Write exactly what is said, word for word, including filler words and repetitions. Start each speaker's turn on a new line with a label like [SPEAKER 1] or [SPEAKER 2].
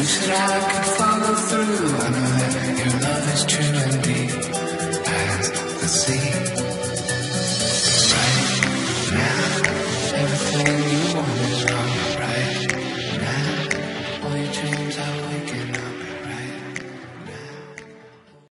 [SPEAKER 1] Wish that I could follow through. I know that your love is true and deep as the sea. Right now, everything you want is wrong. Right now, all your dreams are